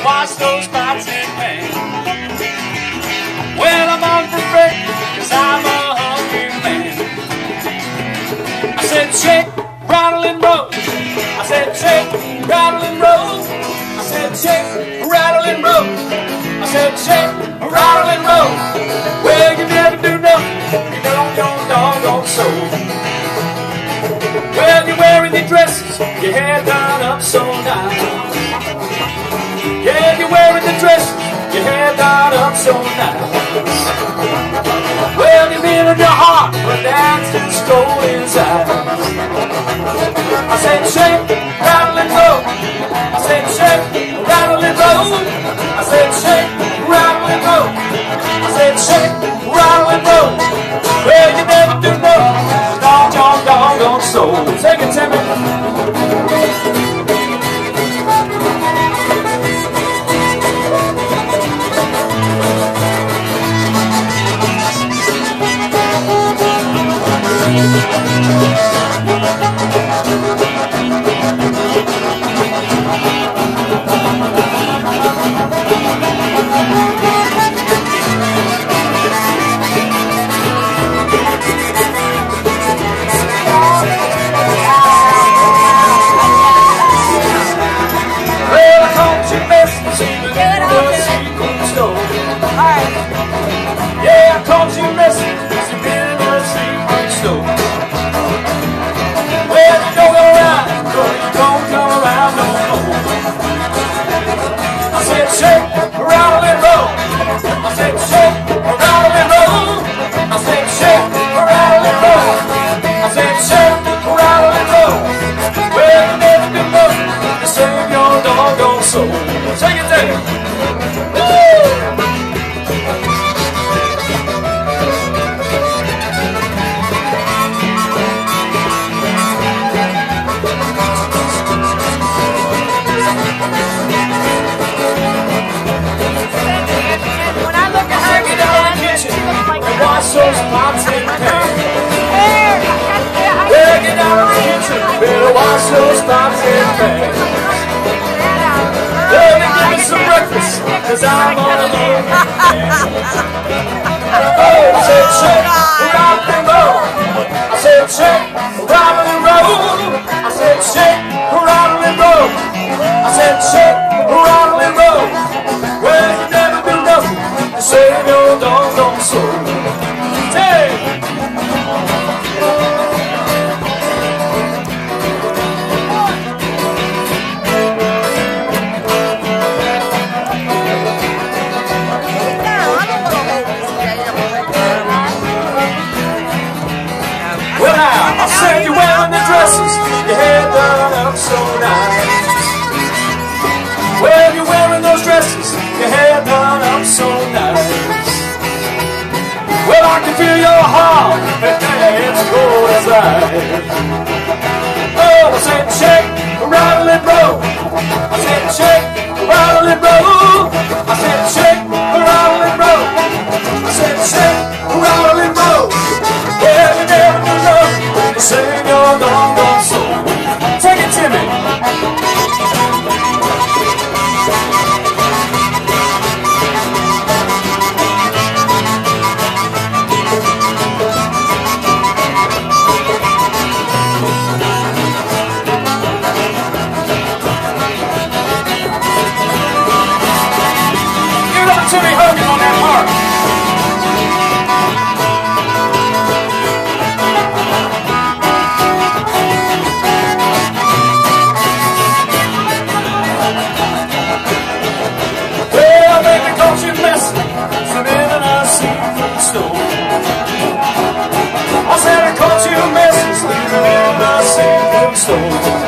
wash those pots and pans. Well, I'm unperfected, 'cause I'm a hungry man. I said shake, rattle and roll. I said shake, rattle and roll. I said shake, rattle and roll. I said shake, rattle and roll. Well, you never do nothing, you don't your doggone soul. Well, you're wearing your dresses, your hair done up so nice. Yeah, you're wearing the dresses, your hair done up so nice. Well, you've been in your heart, but that's just cold inside. I said shake, rattle and roll. I said shake, rattle and roll. I said shake, rattle and roll. I said shake, rattle and roll. Well, you never do nothing, dog your doggone soul. Take it, Timmy. Yeah, I caught you messing, you've been in a secret store. Well, you don't go around, but you don't come around no more. I said shake, rattle and roll. I said shake, rattle and roll. I said shake, rattle and roll. I said shake, rattle and roll. Well, you never do nothing to save your doggone soul. Take it there. Those pots and pans. Well, get down in the kitchen, better wash those pots and pans. Well, you give me some breakfast, 'cause I'm on a lonely man. Oh, I said shake, rock and roll. I said shake, rattle and roll. I said shake, rattle and roll. I said shake, rattle and roll. Well, you never do nothing to save your doggone soul. Well, now, I said you're wearing the dresses, your hair done up so nice. Well, you're wearing those dresses, your hair done up so nice. Well, I can feel your heart, it's cold as ice. Oh, I said shake, rattle and roll. I said shake, rattle and roll. I said shake, rattle and roll. I said shake, rattle and roll. Well, you never do nothing to save your doggone soul. Take it, Timmy. Timmy hugging on that heart. Well, baby, caught you messing, sitting in a seafood store. I said I caught you messing, sleeping in a seafood store.